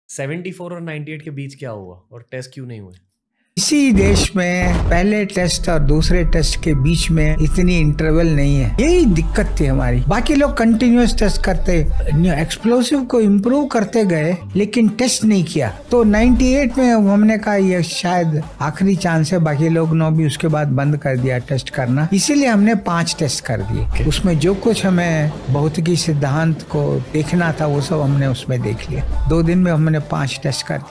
74 और 98 के बीच क्या हुआ और टेस्ट क्यों नहीं हुए? इसी देश में पहले टेस्ट और दूसरे टेस्ट के बीच में इतनी इंटरवल नहीं है, यही दिक्कत थी हमारी। बाकी लोग कंटिन्यूअस टेस्ट करते, एक्सप्लोसिव को इम्प्रूव करते गए, लेकिन टेस्ट नहीं किया। तो 98 में हमने कहा ये शायद आखिरी चांस है, बाकी लोग ने भी उसके बाद बंद कर दिया टेस्ट करना। इसीलिए हमने 5 टेस्ट कर दिए। उसमें जो कुछ हमें भौतिकी सिद्धांत को देखना था वो सब हमने उसमें देख लिया। 2 दिन में हमने 5 टेस्ट कर दिए।